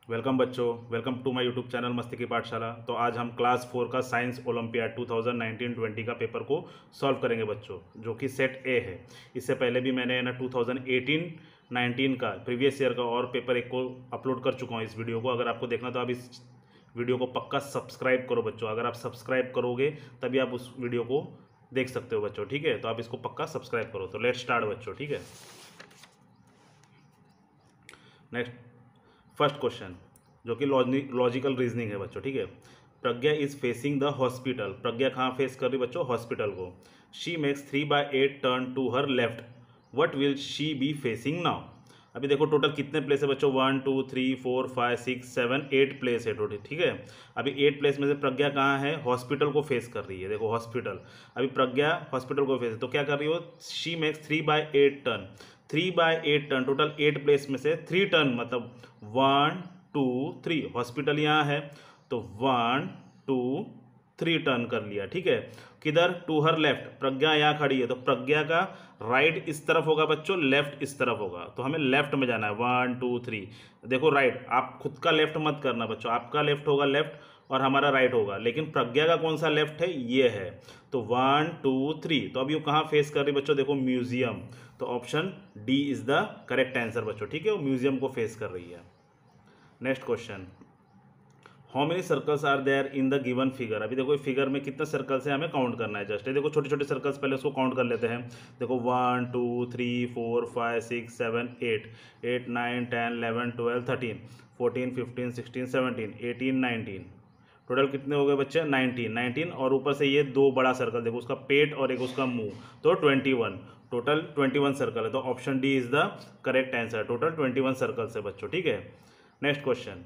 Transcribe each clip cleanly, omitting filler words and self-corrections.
Welcome बच्चों, welcome to my YouTube channel मस्ती की पाठशाला। तो आज हम क्लास 4 का साइंस ओलंपियाड 2019-20 का पेपर को सॉल्व करेंगे बच्चों, जो कि सेट ए है। इससे पहले भी मैंने ना 2018-19 का प्रीवियस ईयर का और पेपर एक को अपलोड कर चुका हूँ इस वीडियो को। अगर आपको देखना तो आप इस वीडियो को पक्का सब्सक्राइब करो बच्चों। अगर आप सब्सक्राइब करोगे तभी आप उस वीडियो को देख सकते हो बच्चों, ठीक है। तो आप इसको पक्का सब्सक्राइब करो। तो लेट्स स्टार्ट बच्चों, ठीक है। नेक्स्ट फर्स्ट क्वेश्चन जो कि लॉजिकल रीजनिंग है बच्चों, ठीक है। Pragya is facing the hospital. Pragya कहाँ फेस कर रही बच्चों? हॉस्पिटल को। She makes 3/8 turn to her left, what will she be facing now? अभी देखो टोटल कितने प्लेस है बच्चों? 1 2 3 4 5 6 7 8 प्लेस है टोटल, ठीक है। अभी 8 प्लेस में से प्रज्ञा कहाँ है? हॉस्पिटल को फेस कर रही है। देखो हॉस्पिटल, अभी प्रज्ञा हॉस्पिटल को फेस है तो क्या कर रही हो? She makes 3/8 turn. 3/8 turn, total 8 place में से 3 टर्न मतलब 1 2 3। हॉस्पिटल यहाँ है तो 1 2 3 टर्न कर लिया, ठीक है। किधर? To her left. प्रज्ञा यहाँ खड़ी है तो प्रज्ञा का राइट इस तरफ होगा बच्चों, लेफ्ट इस तरफ होगा। तो हमें लेफ्ट में जाना है। 1 2 3। देखो राइट, आप खुद का लेफ्ट मत करना बच्चों, आपका लेफ्ट होगा लेफ्ट और हमारा राइट होगा, लेकिन प्रज्ञा का कौन सा लेफ्ट है? ये है। तो 1 2 3। तो अब ये कहाँ फेस कर रही बच्चों? देखो म्यूजियम। तो option D is the correct answer बच्चों, ठीक है। वो म्यूजियम को फेस कर रही है। Next question, how many circles are there in the given figure. अभी देखो फिगर में कितने सर्कल्स है हमें काउंट करना है। जस्ट देखो छोटे छोटे सर्कल्स पहले उसको काउंट कर लेते हैं। देखो 1 2 3 4 5 6 7 8 8 9 10 11 12 13 14 15 16 17 18 19। टोटल कितने हो गए बच्चे? 19 और ऊपर से ये दो बड़ा सर्कल देखो, उसका पेट और एक उसका मुंह, तो 21। टोटल 21 सर्कल है। तो option D is the correct answer. Total 21 circles है बच्चों, ठीक है। Next question,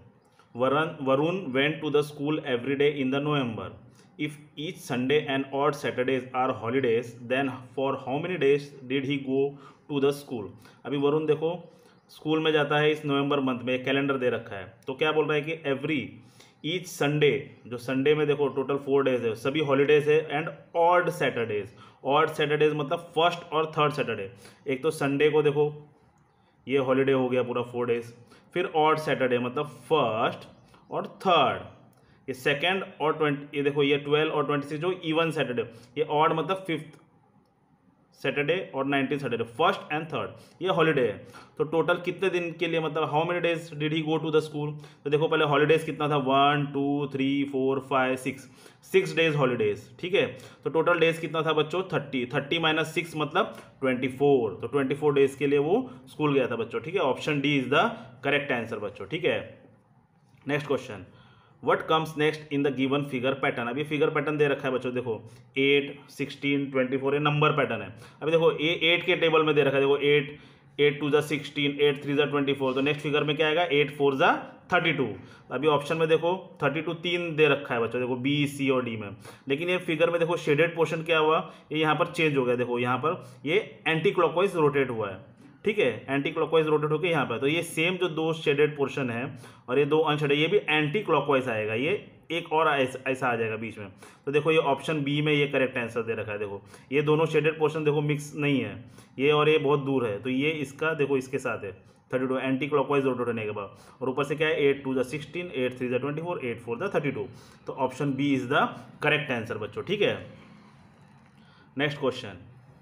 Varun went to the school every day in the November. If each Sunday and odd Saturdays are holidays, then for how many days did he go to the school? अभी वरुण देखो school में जाता है इस नवंबर month में, calendar दे रखा है। तो क्या बोल रहा है कि एवरी ईच संडे, जो संडे में देखो टोटल 4 डेज है, सभी हॉलीडेज है, and odd Saturdays. Odd Saturdays मतलब फर्स्ट और थर्ड सैटरडे। एक तो संडे को देखो ये हॉलीडे हो गया पूरा 4 डेज, फिर ऑड सैटरडे मतलब फर्स्ट और थर्ड, ये सेकेंड और 20, ये देखो ये 12 और 26 जो इवन सैटरडे, ये ऑड मतलब फिफ्थ सैटरडे और 19 सैटरडे, फर्स्ट एंड थर्ड, ये हॉलीडे है। तो टोटल कितने दिन के लिए, मतलब how many days did he go to the school? तो देखो पहले हॉलीडेज कितना था? 1 2 3 4 5 6 डेज हॉलीडेज, ठीक है। तो टोटल डेज कितना था बच्चों? 30 माइनस 6 मतलब 24। तो 24 डेज के लिए वो स्कूल गया था बच्चों, ठीक है। Option D is the correct answer बच्चों, ठीक है। Next question, what comes next in the given figure pattern. अभी फिगर पैटर्न दे रखा है बच्चों, देखो 8 16 24, ये नंबर पैटर्न है। अभी देखो ये 8 के टेबल में दे रखा है, देखो 8 2 16, 8 3 24। तो नेक्स्ट फिगर में क्या आएगा? 8 4 32। अभी ऑप्शन में देखो 32 3 दे रखा है बच्चों, देखो बी सी और डी में। लेकिन ये फिगर में देखो शेडेड पोर्शन क्या हुआ? ये यहाँ पर चेंज हो गया। देखो यहाँ पर ये एंटी क्लॉकवाइज रोटेट हुआ है, ठीक है। एंटी क्लॉकवाइज रोटेट होकर यहाँ पर, तो ये सेम जो दो शेडेड पोर्शन है और ये दो अनशेडेड, ये भी एंटी क्लॉकवाइज आएगा। ये एक और ऐसा आ जाएगा बीच में। तो देखो ये ऑप्शन बी में ये करेक्ट आंसर दे रखा है। देखो ये दोनों शेडेड पोर्शन देखो मिक्स नहीं है, ये और ये बहुत दूर है, तो ये इसका देखो इसके साथ है 32 एंटी क्लॉकवाइज रोटेट होने के बाद। और ऊपर से क्या है? 8 2 16, 8 3 24, 8 4 32। तो option B is the correct answer बच्चों, ठीक है। Next question,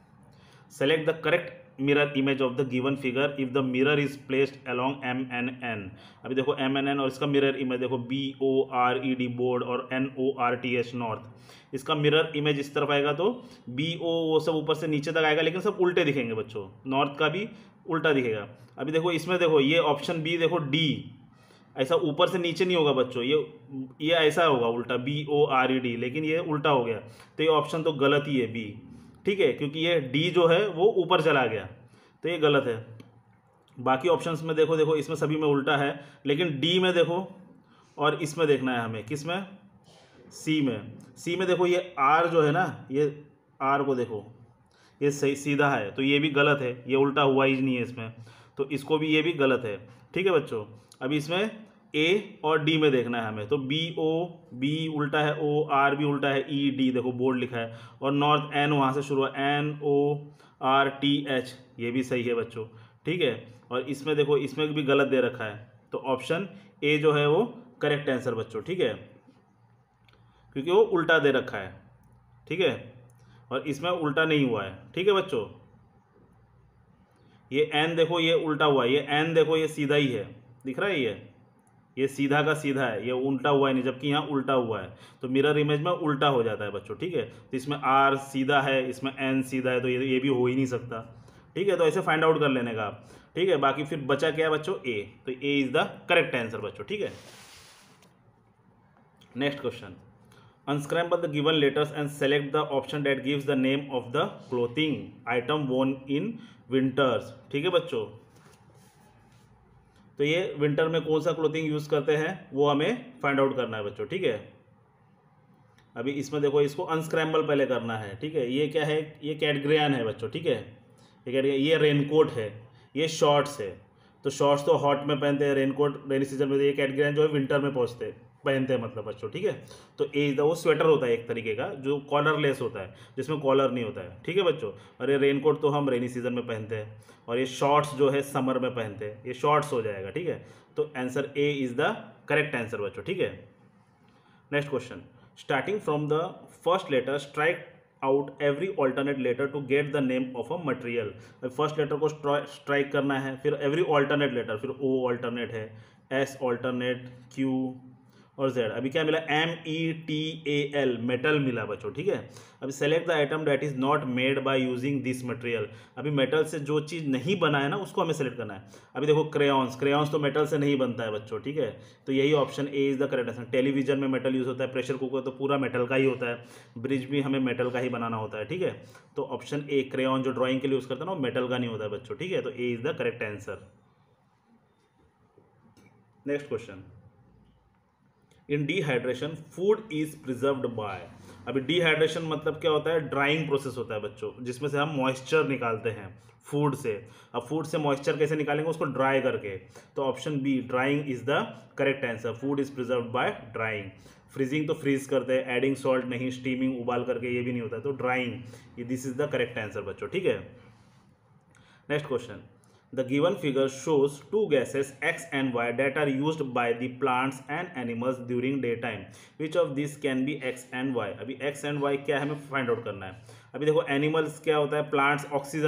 select the correct mirror image of the given figure if the mirror is placed along MNN। अभी देखो MNN और इसका मिरर इमेज देखो BORED बोर्ड और NORTH नॉर्थ। इसका मिरर इमेज इस तरफ आएगा तो BO वो सब ऊपर से नीचे तक आएगा, लेकिन सब उल्टे दिखेंगे बच्चों। नॉर्थ का भी उल्टा दिखेगा। अभी देखो इसमें देखो ये ऑप्शन बी देखो D, ऐसा ऊपर से नीचे नहीं होगा बच्चों, ये ऐसा होगा उल्टा BORED, लेकिन ये उल्टा हो गया। तो ये ऑप्शन तो गलत ही है बी, ठीक है, क्योंकि ये डी जो है वो ऊपर चला गया, तो ये गलत है। बाकी ऑप्शंस में देखो, देखो इसमें सभी में उल्टा है, लेकिन डी में देखो और इसमें देखना है हमें, किस में? सी में। सी में देखो ये आर जो है ना, ये आर को देखो ये सही सीधा है, तो ये भी गलत है, ये उल्टा हुआ ही नहीं है इसमें, तो इसको भी, ये भी गलत है, ठीक है बच्चों। अभी इसमें ए और डी में देखना है हमें, तो बी उल्टा है, ओ आर भी उल्टा है, ई डी देखो बोर्ड लिखा है, और नॉर्थ एन वहाँ से शुरू है, NORTH, ये भी सही है बच्चों, ठीक है। और इसमें देखो इसमें भी गलत दे रखा है, तो ऑप्शन ए जो है वो करेक्ट आंसर बच्चों, ठीक है, क्योंकि वो उल्टा दे रखा है, ठीक है, और इसमें उल्टा नहीं हुआ है, ठीक है बच्चों। ये एन देखो ये उल्टा हुआ है, ये एन देखो ये सीधा ही है, दिख रहा है, ये सीधा का सीधा है, ये उल्टा हुआ है नहीं, जबकि यहाँ उल्टा हुआ है, तो मिरर इमेज में उल्टा हो जाता है बच्चों, ठीक है। तो इसमें आर सीधा है, इसमें एन सीधा है, तो ये भी हो ही नहीं सकता, ठीक है। तो ऐसे फाइंड आउट कर लेने का आप, ठीक है। बाकी फिर बचा क्या है बच्चों, ए, तो A is the correct answer बच्चों, ठीक है। Next question, unscramble the given letters and select the option that gives the name of the clothing item worn in winters, ठीक है बच्चों। तो ये विंटर में कौन सा क्लोथिंग यूज करते हैं वो हमें फाइंड आउट करना है बच्चों, ठीक है। अभी इसमें देखो इसको अनस्क्रैम्बल पहले करना है, ठीक है। ये क्या है, ये कैटग्रेन है बच्चों, ठीक है, ये रेनकोट है, ये शॉर्ट्स है। तो शॉर्ट्स तो हॉट में पहनते हैं, रेनकोट रेनी सीजन में, ये कैटग्रेन जो है विंटर में पहनते हैं मतलब बच्चों, ठीक है। तो ए वो स्वेटर होता है एक तरीके का जो कॉलरलेस होता है, जिसमें कॉलर नहीं होता है, ठीक है बच्चों। और ये रेनकोट तो हम रेनी सीजन में पहनते हैं, और ये शॉर्ट्स जो है समर में पहनते हैं, ये शॉर्ट्स हो जाएगा, ठीक है। तो answer A is the correct answer बच्चों, ठीक है। Next question, starting from the first letter strike out every alternate letter to get the name of a material. First letter को स्ट्राइक करना है, फिर एवरी ऑल्टरनेट लेटर, फिर O alternate है, S alternate, Q और जेड। अभी क्या मिला, METAL, मेटल मिला बच्चों, ठीक है। अभी select the item that is not made by using this material. अभी मेटल से जो चीज़ नहीं बना है ना उसको हमें सेलेक्ट करना है। अभी देखो क्रेयॉन्स तो मेटल से नहीं बनता है बच्चों, ठीक है। तो यही option A is the correct answer. Television में मेटल यूज होता है, प्रेशर कुकर तो पूरा मेटल का ही होता है, ब्रिज भी हमें मेटल का ही बनाना होता है, ठीक है। तो ऑप्शन ए क्रेयॉन जो ड्राइंग के लिए यूज करता है ना वो मेटल का नहीं होता है बच्चों, ठीक है। तो A is the correct answer. Next question, in dehydration food is preserved by. अभी डिहाइड्रेशन मतलब क्या होता है, ड्राइंग प्रोसेस होता है बच्चों, जिसमें से हम मॉइस्चर निकालते हैं फूड से। अब फूड से मॉइस्चर कैसे निकालेंगे, उसको ड्राई करके। तो option B drying is the correct answer. Food is preserved by drying. Freezing तो फ्रीज करते हैं, एडिंग सॉल्ट नहीं, स्टीमिंग उबाल करके ये भी नहीं होता है, तो drying, this is the correct answer बच्चों, ठीक है। Next question, the given figure shows two gases X and Y that are used by the plants and animals during daytime. Which of these can be X and Y? अभी X and Y क्या है हमें find out करना है। अभी देखो animals क्या होता है, प्लांट्स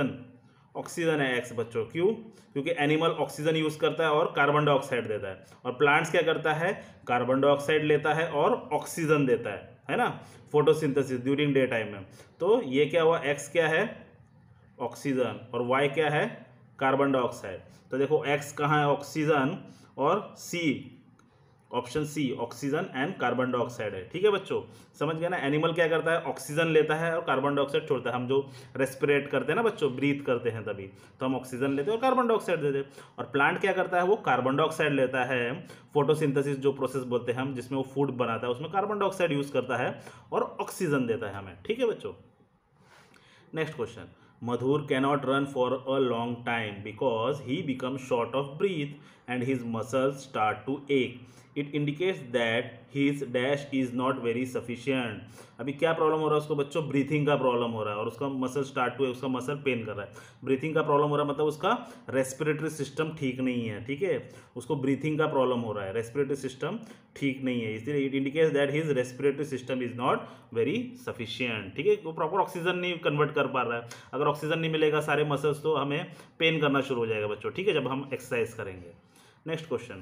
ऑक्सीजन है X बच्चों, क्यों, क्योंकि एनिमल ऑक्सीजन यूज करता है और कार्बन डाइऑक्साइड देता है, और प्लांट्स क्या करता है, कार्बन डाइऑक्साइड लेता है और ऑक्सीजन देता है ना, फोटोसिंथेसिस ड्यूरिंग डे टाइम में। तो ये क्या हुआ, X क्या है, ऑक्सीजन, और Y क्या है, कार्बन डाइऑक्साइड। तो देखो X कहाँ है, ऑक्सीजन, और C, option C oxygen and carbon dioxide है, ठीक है बच्चों। समझ गया ना, एनिमल क्या करता है, ऑक्सीजन लेता है और कार्बन डाइऑक्साइड छोड़ता है। हम जो रेस्पिरेट करते हैं ना बच्चों, ब्रीथ करते हैं तभी, तो हम ऑक्सीजन लेते हैं और कार्बन डाइऑक्साइड देते हैं। और प्लांट क्या करता है, वो कार्बन डाइऑक्साइड लेता है, फोटोसिंथेसिस जो प्रोसेस बोलते हैं हम, जिसमें वो फूड बनाता है, उसमें कार्बन डाइऑक्साइड यूज करता है और ऑक्सीजन देता है हमें, ठीक है बच्चों। Next question, Madhur cannot run for a long time because he becomes short of breath and his muscles start to ache. It indicates that his dash is not very sufficient. अभी क्या problem हो रहा है उसको बच्चों, breathing का problem हो रहा है और उसका मसल स्टार्ट टू, उसका मसल पेन कर रहा है। ब्रीथिंग का प्रॉब्लम हो रहा है मतलब उसका रेस्पिरेटरी सिस्टम ठीक नहीं है, ठीक है, उसको ब्रीथिंग का प्रॉब्लम हो रहा है, रेस्पिरेटरी सिस्टम ठीक नहीं है, इसलिए it indicates that his respiratory system is not very sufficient, ठीक है। वो प्रॉपर ऑक्सीजन नहीं कन्वर्ट कर पा रहा है। अगर ऑक्सीजन नहीं मिलेगा सारे मसल्स तो हमें पेन करना शुरू हो जाएगा बच्चों, ठीक है, जब हम एक्सरसाइज करेंगे। Next question,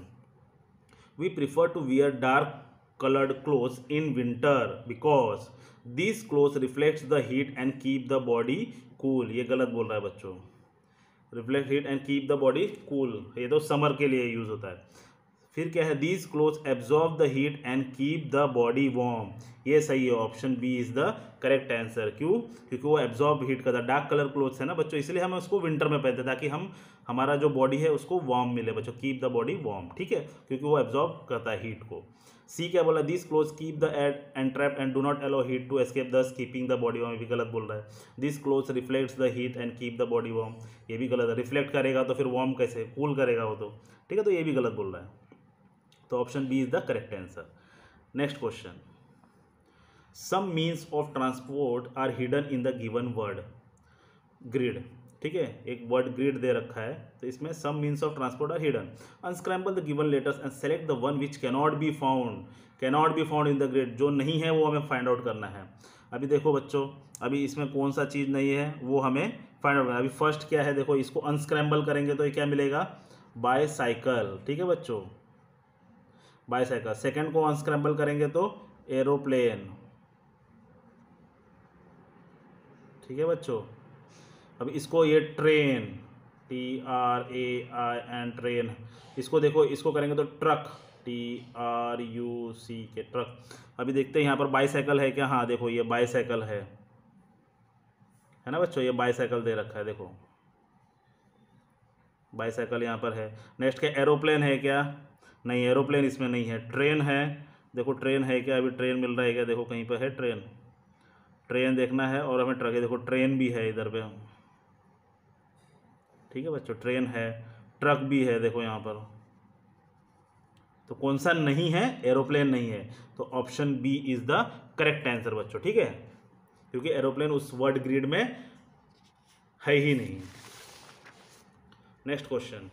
we prefer to wear dark colored clothes in winter because these clothes reflects the heat and keep the body cool. ये गलत बोल रहा है बच्चों, reflect heat and keep the body cool, ये तो समर के लिए यूज होता है। फिर क्या है, these clothes absorb the heat and keep the body warm, ये सही है, option B is the correct answer. क्यों, क्योंकि वो एब्जॉर्ब हीट करता है, डार्क कलर क्लोथ्स है ना बच्चों, इसलिए हम उसको विंटर में पहनते हैं ताकि हमारा जो बॉडी है उसको वार्म मिले बच्चों, कीप द बॉडी वार्म, ठीक है, क्योंकि वो एब्जॉर्ब करता है हीट को। सी क्या बोला, this clothes keep the and trap and do not allow heat to escape thus keeping the body warm, भी गलत बोल रहा है। This clothes reflects the heat and keep the body warm, ये भी गलत है, रिफ्लेक्ट करेगा तो फिर वार्म कैसे, कूल करेगा वो तो, ठीक है, तो ये भी गलत बोल रहा है, तो option B is the correct answer. Next question, some means of transport are hidden in the given word grid, ठीक ठीक है, एक वर्ड ग्रिड दे रखा है, तो इसमें some means of transport are hidden, unscramble the given letters and select the one which cannot be found in the grid, जो नहीं है वो हमें फाइंड आउट करना है। अभी देखो बच्चों, अभी इसमें कौन सा चीज़ नहीं है वो हमें फाइंड आउट करना है। अभी फर्स्ट क्या है, देखो इसको अनस्क्रैम्बल करेंगे तो ये क्या मिलेगा, बाईसाइकिल, ठीक है बच्चों, बाईसाइकिल। सेकंड को अनस्क्रैम्बल करेंगे तो एरोप्लेन, ठीक है बच्चों। अब इसको ये ट्रेन, TRAIN ट्रेन, इसको देखो, इसको करेंगे तो ट्रक, TRUC के ट्रक। अभी देखते हैं यहाँ पर बाईसाइकिल है क्या, हाँ देखो ये बाईसाइकिल है ना बच्चों, ये बाईसाइकिल दे रखा है, देखो बाईसाइकिल यहाँ पर है। नेक्स्ट क्या, एरोप्लेन है क्या, नहीं एरोप्लेन इसमें नहीं है। ट्रेन है, देखो ट्रेन है क्या, अभी ट्रेन मिल रहा है क्या, देखो कहीं पर है ट्रेन, ट्रेन देखना है, और हमें ट्रक है, देखो ट्रेन भी है इधर पे, ठीक है बच्चों, ट्रेन है, ट्रक भी है देखो यहाँ पर। तो कौन सा नहीं है, एरोप्लेन नहीं है, तो option B is the correct answer बच्चों, ठीक है, क्योंकि एरोप्लेन उस वर्ड ग्रिड में है ही नहीं। Next question,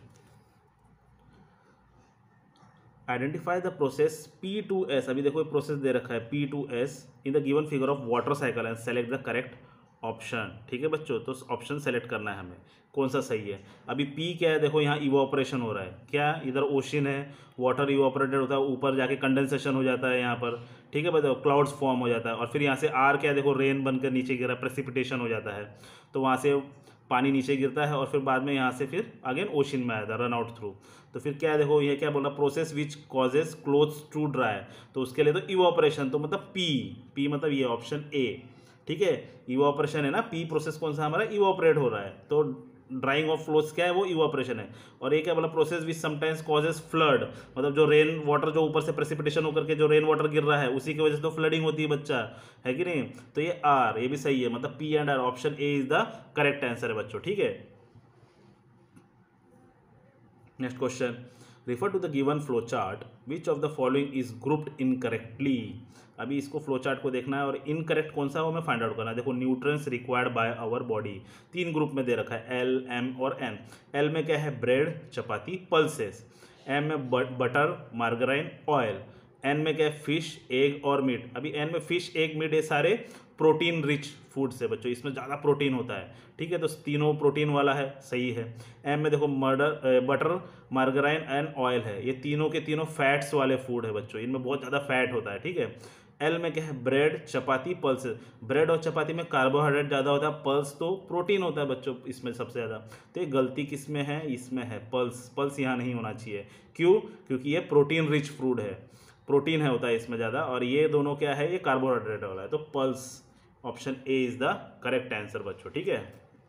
identify the process P2S, अभी देखो प्रोसेस दे रखा है P2S in the given figure of water cycle and select the correct option, ठीक है बच्चों। तो ऑप्शन सेलेक्ट करना है हमें, कौन सा सही है। अभी पी क्या है, देखो यहाँ इवोपरेशन हो रहा है, क्या इधर ओशन है, वाटर इवोपरेटेड होता है, ऊपर जाके कंडेंसेशन हो जाता है यहाँ पर, ठीक है बताओ, क्लाउड्स फॉर्म हो जाता है, और फिर यहाँ से आर क्या है, देखो रेन बनकर नीचे गिरा, प्रेसिपिटेशन हो जाता है, तो वहाँ से पानी नीचे गिरता है, और फिर बाद में यहाँ से फिर अगेन ओशन में आया था, रन आउट थ्रू। तो फिर क्या है, देखो ये क्या बोला, process which causes clothes to dry, तो उसके लिए तो इवोपरेशन, तो मतलब पी मतलब ये ऑप्शन ए, ठीक है, इवोपरेशन है ना, पी प्रोसेस कौन सा हमारा, इवोपरेट हो रहा है, तो ड्राइंग ऑफ क्लोथ्स क्या है, वो इवोपरेशन है। और ये क्या बोला, process which sometimes causes flood, मतलब जो रेन वाटर जो ऊपर से प्रेसिपिटेशन होकर के जो रेन वाटर गिर रहा है, उसी की वजह से तो फ्लडिंग होती है बच्चा, है कि नहीं। तो ये आर, ये भी सही है, मतलब P and R, option A is the correct answer है बच्चों, ठीक है। Next question, refer to the given flow chart, which of the following is grouped incorrectly. अभी इसको फ्लो चार्ट को देखना है, और इनकरेक्ट कौन सा है वो हमें फाइंड आउट करना है। देखो nutrients required by our body, 3 group में दे रखा है, L, M और N। L में क्या है, ब्रेड, चपाती, पल्सेस। M में बटर, मार्गराइन, ऑयल। N में क्या है, फिश, एग और मीट। अभी N में फिश, एग, मीट ये सारे प्रोटीन रिच फूड्स है बच्चों, इसमें ज़्यादा प्रोटीन होता है, ठीक है, तो तीनों प्रोटीन वाला है, सही है। M में देखो बटर, मार्गराइन एंड ऑयल है, ये तीनों के तीनों फैट्स वाले फूड है बच्चों, इनमें बहुत ज़्यादा फैट होता है, ठीक है। L में क्या है, ब्रेड, चपाती, पल्स। ब्रेड और चपाती में कार्बोहाइड्रेट ज़्यादा होता है, पल्स तो प्रोटीन होता है बच्चों इसमें सबसे ज़्यादा। तो ये गलती किस में है, इसमें है, पल्स यहाँ नहीं होना चाहिए, क्यों, क्योंकि ये प्रोटीन रिच फूड है, प्रोटीन है होता है इसमें ज़्यादा, और ये दोनों क्या है, ये कार्बोहाइड्रेट वाला है, तो pulse, option A is the correct answer बच्चों, ठीक है।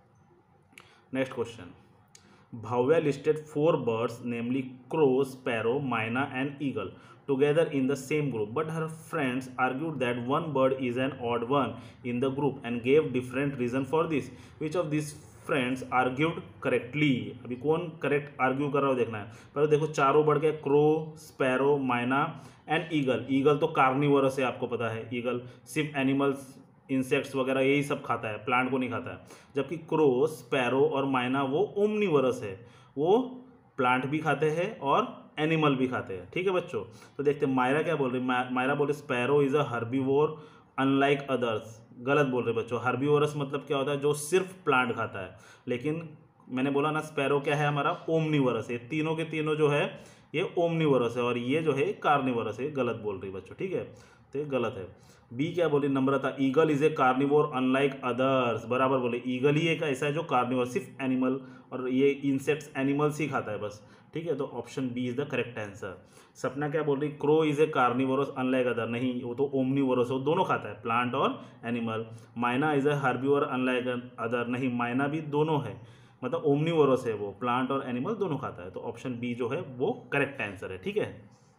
Next question, Bhavya listed 4 birds, namely crow, sparrow, myna and eagle, together in the same group, but her friends argued that one bird is an odd one in the group and gave different reason for this. Which of these friends argued correctly? अभी कौन correct argue कर रहा हो देखना है। पहले देखो चारों बर्ड के, crow, sparrow, myna and eagle. Eagle तो कार्निवोरस है, आपको पता है, ईगल सिर्फ एनिमल्स, इंसेक्ट्स वगैरह यही सब खाता है, प्लांट को नहीं खाता है। जबकि क्रो, स्पैरो और माइना वो ओमनीवरस है, वो प्लांट भी खाते हैं और एनिमल भी खाते हैं, ठीक है बच्चों। तो देखते हैं मायरा क्या बोल रही है, मायरा बोल रही sparrow is a herbivore unlike others. गलत बोल रहे बच्चों, हर्बीवोरस मतलब क्या होता है, जो सिर्फ प्लांट खाता है, लेकिन मैंने बोला ना स्पैरो क्या है हमारा, ओमनीवरस है, तीनों के तीनों जो है ये ओमनीवरस है, और ये जो है कार्निवरस है, गलत बोल रही बच्चों, ठीक है, तो ये गलत है। बी क्या बोली Namrata, eagle is a carnivore unlike others, बराबर बोले, ईगल ही एक ऐसा है जो कार्निवोर, सिर्फ एनिमल और ये इंसेक्ट्स एनिमल्स ही खाता है बस, ठीक है, तो option B is the correct answer. Sapna क्या बोल रही, crow is a carnivorous unlike other, नहीं वो तो ओमनीवोरस, वो दोनों खाता है, प्लांट और animal. Myna is a herbivore unlike other, नहीं माइना भी दोनों है, मतलब ओमनीवोरस है, वो प्लांट और एनिमल दोनों खाता है, तो ऑप्शन बी जो है वो करेक्ट आंसर है, ठीक है।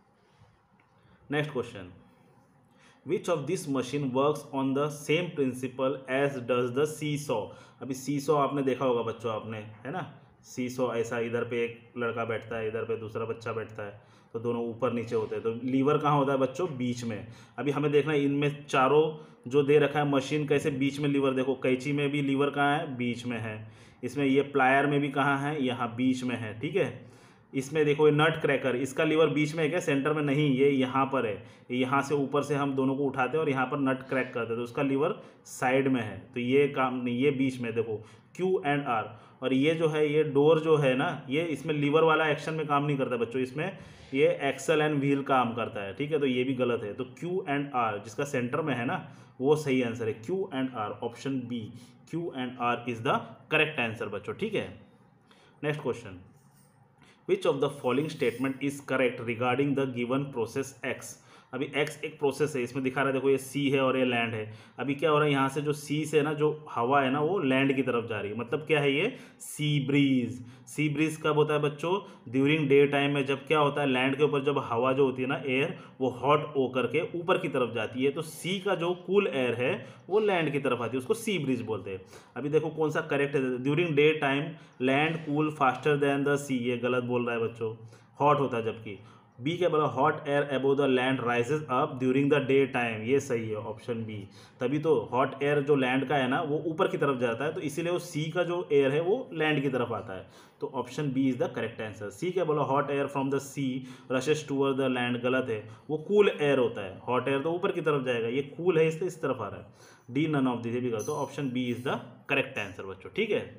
Next question, which of this machine works on the same principle as does the seesaw. अभी सी सॉ आपने देखा होगा बच्चों, आपने, है ना, सी सॉ ऐसा, इधर पे एक लड़का बैठता है, इधर पे दूसरा बच्चा बैठता है, तो दोनों ऊपर नीचे होते हैं, तो लीवर कहाँ होता है बच्चों, बीच में। अभी हमें देखना है इनमें चारों जो दे रखा है मशीन, कैसे बीच में लीवर, देखो कैंची में भी लीवर कहाँ है, बीच में है, इसमें ये प्लायर में भी कहाँ है, यहाँ बीच में है, ठीक है। इसमें देखो ये नट क्रैकर, इसका लीवर बीच में है क्या, सेंटर में नहीं, ये यहाँ पर है, यहाँ से ऊपर से हम दोनों को उठाते हैं और यहाँ पर नट क्रैक करते हैं, तो उसका लीवर साइड में है, तो ये काम नहीं, ये बीच में देखो क्यू एंड आर। और ये जो है ये डोर जो है ना, ये इसमें लीवर वाला एक्शन में काम नहीं करता बच्चों, इसमें ये एक्सल एंड व्हील काम करता है, ठीक है। तो ये भी गलत है, तो क्यू एंड आर जिसका सेंटर में है ना वो सही आंसर है, Q and R, option B Q and R is the correct answer बच्चों, ठीक है। Next question, which of the following statement is correct regarding the given process X. अभी एक्स एक प्रोसेस है, इसमें दिखा रहा है देखो ये सी है और ये लैंड है। अभी क्या हो रहा है, यहाँ से जो सी से ना जो हवा है ना वो लैंड की तरफ जा रही है, मतलब क्या है ये सी ब्रीज। सी ब्रीज कब होता है बच्चों, ड्यूरिंग डे टाइम में, जब क्या होता है लैंड के ऊपर जब हवा जो होती है ना एयर वो हॉट होकर के ऊपर की तरफ जाती है, तो सी का जो कूल एयर है वो लैंड की तरफ आती है, उसको सी ब्रीज बोलते हैं। अभी देखो कौन सा करेक्ट है, during day time land cool faster than the sea, ये गलत बोल रहा है बच्चों, हॉट होता है, जबकि बी क्या बोला, hot air above the land rises up during the day time, ये सही है ऑप्शन बी। तभी तो हॉट एयर जो लैंड का है ना वो ऊपर की तरफ जाता है, तो इसीलिए वो सी का जो एयर है वो लैंड की तरफ आता है, तो option B is the correct answer. C क्या बोला, hot air from the sea rushes toward the land, गलत है, वो कूल एयर होता है, हॉट एयर तो ऊपर की तरफ जाएगा, ये कूल है इसलिए इस तरफ आ रहा है। डी नन ऑफ दिस, ये भी गलत, तो option B is the correct answer बच्चों, ठीक है।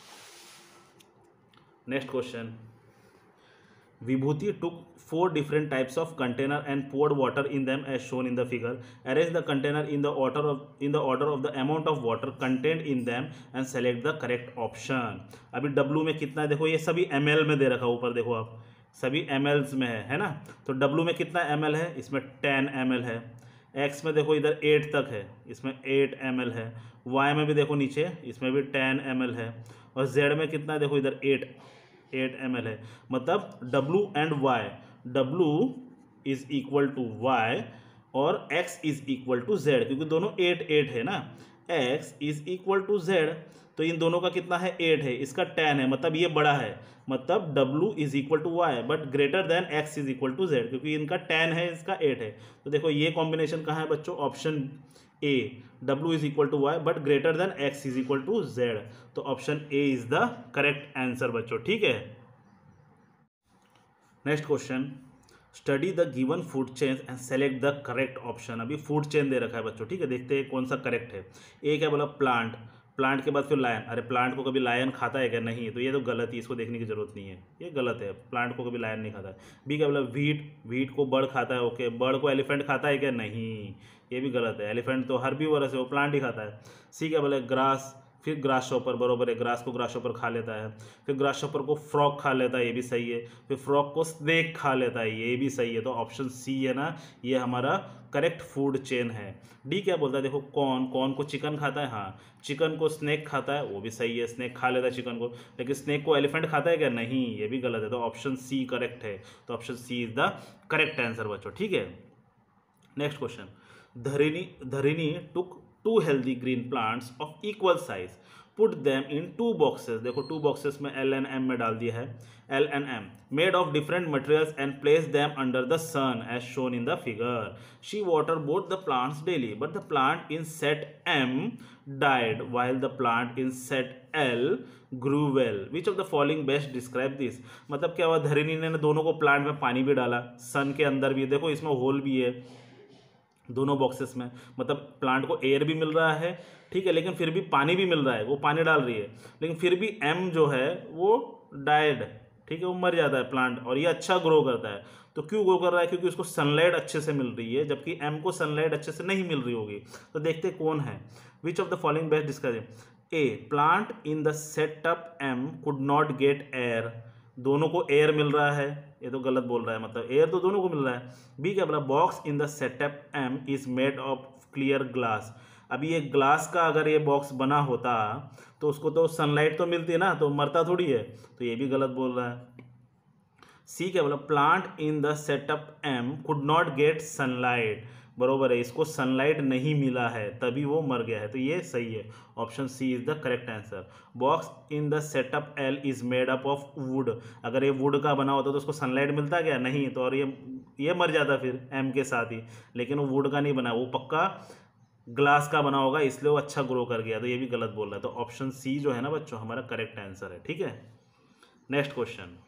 Next question, Vibhuti took 4 different types of container and poured water in them as shown in the figure. Arrange the container in the order of the amount of water contained in them and select the correct option. अभी W में कितना है देखो, ये सभी ml में दे रखा है, ऊपर देखो आप सभी mls में है ना, तो W में कितना ml है, इसमें 10 ml है। X में देखो इधर 8 तक है, इसमें 8 ml है। Y में भी देखो नीचे, इसमें भी 10 ml है। और Z में कितना है देखो इधर 8 ml है, मतलब W and Y, W is equal to Y और X is equal to Z, क्योंकि दोनों 8 है ना, X is equal to Z, तो इन दोनों का कितना है 8 है, इसका 10 है, मतलब ये बड़ा है, मतलब W is equal to Y but greater than X is equal to Z, क्योंकि इनका 10 है इसका 8 है। तो देखो ये कॉम्बिनेशन कहाँ है बच्चों, option A, W is equal to Y but greater than X is equal to Z, तो option A is the correct answer बच्चों, ठीक है। Next question, study the given food chain and select the correct option. अभी food chain दे रखा है बच्चों, ठीक है, देखते हैं कौन सा करेक्ट है। ए क्या बोला, प्लांट, प्लांट के बाद फिर लायन, अरे प्लांट को कभी लायन खाता है क्या, नहीं, तो ये तो गलत ही, इसको देखने की जरूरत नहीं है, ये गलत है, प्लांट को कभी लायन नहीं खाता है। बी क्या बोला, व्हीट, व्हीट को बर्ड खाता है, ओके, बर्ड को एलिफेंट खाता है क्या, नहीं, ये भी गलत है, एलिफेंट तो हर्बीवोरस है, वो प्लांट ही खाता है। सी क्या बोला, ग्रास, फिर ग्रास शॉपर, बरोबर है, ग्रास को ग्रास शॉपर खा लेता है, फिर ग्रास शॉपर को फ्रॉग खा लेता है, ये भी सही है, फिर फ्रॉग को स्नेक खा लेता है, ये भी सही है, तो ऑप्शन सी है ना, ये हमारा करेक्ट फूड चेन है। डी क्या बोलता है देखो, कॉर्न, कॉर्न को चिकन खाता है, हाँ, चिकन को स्नेक खाता है, वो भी सही है, स्नेक खा लेता है चिकन को, लेकिन स्नेक को एलिफेंट खाता है क्या, नहीं, ये भी गलत है, तो ऑप्शन सी करेक्ट है, तो option C is the correct answer बच्चों, ठीक है। Next question, Dharini took 2 healthy green plants of equal size, put them in 2 boxes, देखो 2 बॉक्सेस में L एंड M में डाल दिया है, L and M made of different materials and place them under the sun as shown in the figure. She water both the plants daily but the plant in set M died while the plant in set L grew well. Which of the following best describe this? मतलब क्या हुआ, धरिनी ने दोनों को plant में पानी भी डाला, सन के अंदर भी, देखो इसमें होल भी है दोनों बॉक्सेस में, मतलब प्लांट को एयर भी मिल रहा है, ठीक है, लेकिन फिर भी पानी भी मिल रहा है, वो पानी डाल रही है, लेकिन फिर भी M जो है वो डाइड, ठीक है, वो मर जाता है प्लांट, और ये अच्छा ग्रो करता है। तो क्यों ग्रो कर रहा है, क्योंकि उसको सनलाइट अच्छे से मिल रही है, जबकि M को सनलाइट अच्छे से नहीं मिल रही होगी। तो देखते कौन है, which of the following best describe. A, plant in the setup M could not get air, दोनों को एयर मिल रहा है, ये तो गलत बोल रहा है, मतलब एयर तो दोनों को मिल रहा है। बी क्या बोला, box in the setup M is made of clear glass, अभी ये ग्लास का अगर ये बॉक्स बना होता तो उसको तो सनलाइट तो मिलती है ना, तो मरता थोड़ी है, तो ये भी गलत बोल रहा है। सी क्या बोला, plant in the setup M could not get sunlight, बरोबर है, इसको सनलाइट नहीं मिला है तभी वो मर गया है, तो ये सही है, option C is the correct answer. Box in the setup L is made up of wood, अगर ये वुड का बना होता तो उसको सनलाइट मिलता क्या, नहीं, तो और ये मर जाता फिर M के साथ ही, लेकिन वो वुड का नहीं बना, वो पक्का ग्लास का बना होगा इसलिए वो अच्छा ग्रो कर गया, तो ये भी गलत बोल रहा है। तो ऑप्शन सी जो है ना बच्चों हमारा करेक्ट आंसर है, ठीक है। Next question,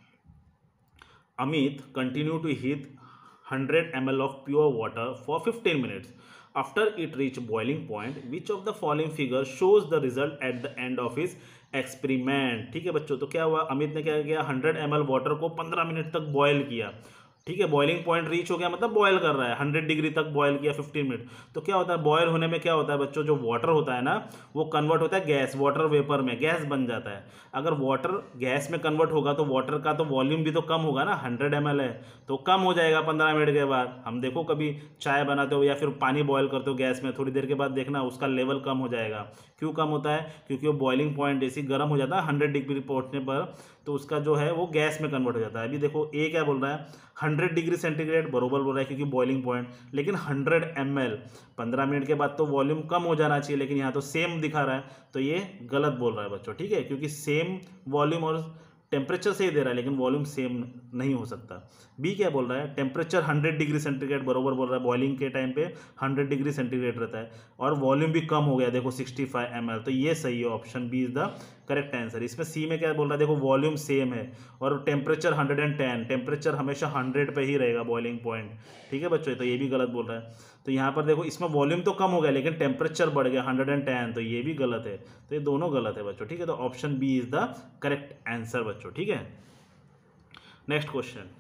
Amit continue to heat 100 ml of pure water for 15 minutes. After it reached boiling point, which of the following figure shows the result at the end of his experiment? ठीक है बच्चों, तो क्या हुआ, अमित ने क्या किया, 100 ml वाटर को 15 मिनट तक बॉयल किया, ठीक है। बॉइलिंग पॉइंट रीच हो गया मतलब बॉयल कर रहा है, 100 डिग्री तक बॉयल किया 15 मिनट। तो क्या होता है, बॉयल होने में क्या होता है बच्चों, जो वाटर होता है ना वो कन्वर्ट होता है गैस, वाटर वेपर में गैस बन जाता है। अगर वाटर गैस में कन्वर्ट होगा तो वाटर का तो वॉल्यूम भी तो कम होगा ना, 100 ml है तो कम हो जाएगा 15 मिनट के बाद। हम देखो कभी चाय बनाते हो या फिर पानी बॉयल करते हो गैस में, थोड़ी देर के बाद देखना उसका लेवल कम हो जाएगा। क्यों कम होता है, क्योंकि वो बॉइलिंग पॉइंट जैसे गर्म हो जाता है 100 डिग्री पहुंचने पर, तो उसका जो है वो गैस में कन्वर्ट हो जाता है। अभी देखो ए क्या बोल रहा है, 100 डिग्री सेंटीग्रेड बरोबर बोल रहा है क्योंकि बॉइलिंग पॉइंट, लेकिन 100 ml 15 मिनट के बाद तो वॉल्यूम कम हो जाना चाहिए, लेकिन यहाँ तो सेम दिखा रहा है, तो ये गलत बोल रहा है बच्चों, ठीक है। क्योंकि सेम वॉल्यूम और टेम्परेचर से ही दे रहा है लेकिन वॉल्यूम सेम नहीं हो सकता। बी क्या बोल रहा है, टेम्परेचर 100 डिग्री सेंटीग्रेड बरोबर बोल रहा है, बॉइलिंग के टाइम पे 100 डिग्री सेंटीग्रेड रहता है और वॉल्यूम भी कम हो गया देखो 65 ml, तो ये सही है, option B is the correct answer. इसमें सी में क्या बोल रहा है, देखो वॉल्यूम सेम है और टेम्परेचर 110, टेम्परेचर हमेशा 100 पे ही रहेगा बॉइलिंग पॉइंट, ठीक है बच्चों, तो ये भी गलत बोल रहा है। तो यहाँ पर देखो इसमें वॉल्यूम तो कम हो गया लेकिन टेम्परेचर बढ़ गया 110, तो ये भी गलत है, तो ये दोनों गलत है बच्चों, ठीक है। तो option B is the correct answer बच्चों, ठीक है। Next question,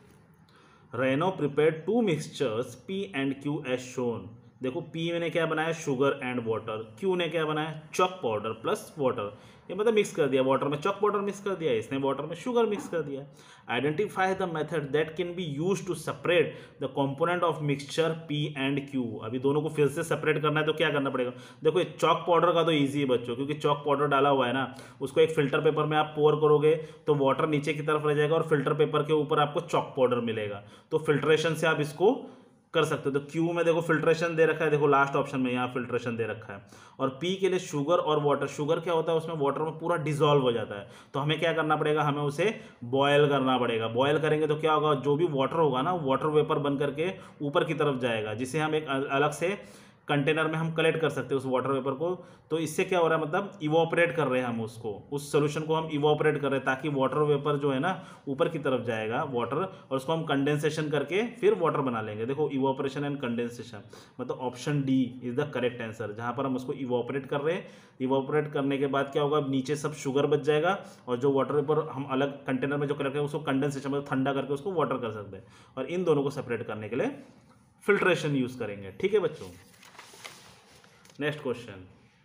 Reno prepared 2 mixtures P and Q as shown. देखो पी ने क्या बनाया, शुगर एंड वाटर, क्यू ने क्या बनाया, चॉक पाउडर प्लस वाटर, ये मतलब मिक्स कर दिया, वाटर में चॉक पाउडर मिक्स कर दिया, इसने वाटर में शुगर मिक्स कर दिया। Identify the method that can be used to separate the component of mixture P and Q. अभी दोनों को फिर से सेपरेट करना है तो क्या करना पड़ेगा, देखो ये चॉक पाउडर का तो ईजी है बच्चों, क्योंकि चॉक पाउडर डाला हुआ है ना, उसको एक फिल्टर पेपर में आप पोर करोगे तो वाटर नीचे की तरफ रह जाएगा और फिल्टर पेपर के ऊपर आपको चॉक पाउडर मिलेगा, तो फिल्ट्रेशन से आप इसको कर सकते हो। तो क्यू में देखो फिल्ट्रेशन दे रखा है, देखो लास्ट ऑप्शन में यहाँ फिल्ट्रेशन दे रखा है, और पी के लिए शुगर और वाटर, शुगर क्या होता है उसमें वाटर में पूरा डिसॉल्व हो जाता है, तो हमें क्या करना पड़ेगा, हमें उसे बॉयल करना पड़ेगा। बॉयल करेंगे तो क्या होगा, जो भी वाटर होगा ना वाटर वेपर बन करके ऊपर की तरफ जाएगा, जिसे हम एक अलग से कंटेनर में हम कलेक्ट कर सकते हैं उस वाटर वेपर को। तो इससे क्या हो रहा है, मतलब इवोपरेट कर रहे हैं हम उसको, उस सोल्यूशन को हम इवोपरेट कर रहे हैं ताकि वाटर वेपर जो है ना ऊपर की तरफ जाएगा वाटर, और उसको हम कंडेंसेशन करके फिर वाटर बना लेंगे। देखो इवोपरेशन एंड कंडेंसेशन, मतलब option D is the correct answer, जहाँ पर हम उसको इवोपरेट कर रहे हैं। इवोपरेट करने के बाद क्या होगा, नीचे सब शुगर बच जाएगा और जो वाटर वेपर हम अलग कंटेनर में जो कलेक्ट करेंगे उसको कंडेंसेशन मतलब ठंडा करके उसको वाटर कर सकते हैं, और इन दोनों को सेपरेट करने के लिए फिल्ट्रेशन यूज करेंगे, ठीक है बच्चों। Next question,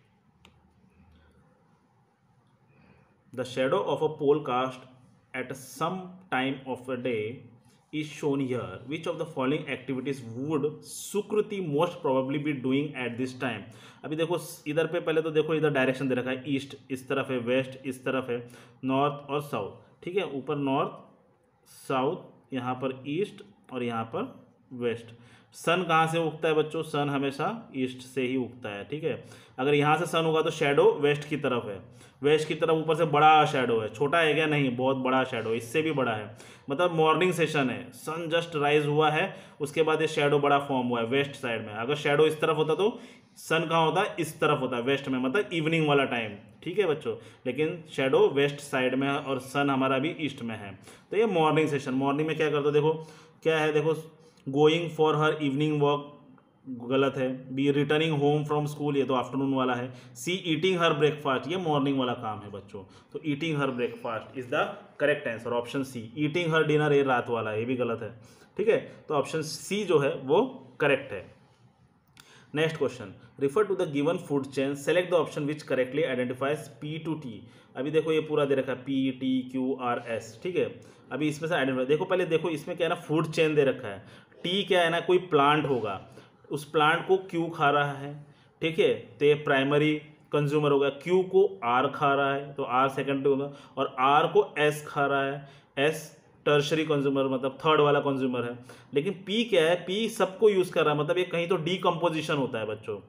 the shadow of a pole cast at some time of a day is shown here. Which of the following activities would Sukriti most probably be doing at this time? अभी देखो इधर पे पहले तो देखो इधर डायरेक्शन दे रखा है, ईस्ट इस तरफ है, वेस्ट इस तरफ है, नॉर्थ और साउथ, ठीक है, ऊपर नॉर्थ साउथ, यहाँ पर ईस्ट और यहाँ पर वेस्ट। सन कहाँ से उगता है बच्चों, सन हमेशा ईस्ट से ही उगता है, ठीक है। अगर यहाँ से सन होगा तो शेडो वेस्ट की तरफ है, वेस्ट की तरफ ऊपर से बड़ा शेडो है, छोटा है क्या, नहीं बहुत बड़ा शेडो, इससे भी बड़ा है, मतलब मॉर्निंग सेशन है, सन जस्ट राइज हुआ है उसके बाद ये शेडो बड़ा फॉर्म हुआ है वेस्ट साइड में। अगर शेडो इस तरफ होता तो सन कहाँ होता है, इस तरफ होता है वेस्ट में, मतलब इवनिंग वाला टाइम, ठीक है बच्चों, लेकिन शेडो वेस्ट साइड में है और सन हमारा भी ईस्ट में है, तो ये मॉर्निंग सेशन। मॉर्निंग में क्या करते हो, देखो क्या है, देखो going for her evening walk गलत है, B returning home from school ये तो आफ्टरनून वाला है, सी ईटिंग हर ब्रेकफास्ट ये मॉर्निंग वाला काम है बच्चों, तो eating her breakfast is the correct answer, option C. Eating her dinner ये रात वाला है, ये भी गलत है, ठीक है, तो ऑप्शन सी जो है वो करेक्ट है। Next question, refer to the given food chain, select the option which correctly identifies P to T. अभी देखो ये पूरा दे रखा है P T Q R S, ठीक है, अभी इसमें से आइडेंटिफाई, देखो पहले देखो इसमें क्या है ना, फूड चेन दे रखा है, टी क्या है ना, कोई प्लांट होगा, उस प्लांट को क्यू खा रहा है, ठीक है, तो ये प्राइमरी कंज्यूमर होगा, क्यू को आर खा रहा है तो आर सेकेंडरी होगा, और आर को एस खा रहा है, एस टर्शरी कंज्यूमर मतलब थर्ड वाला कंज्यूमर है। लेकिन पी क्या है, पी सबको यूज़ कर रहा है, मतलब ये कहीं तो डीकम्पोजिशन होता है बच्चों,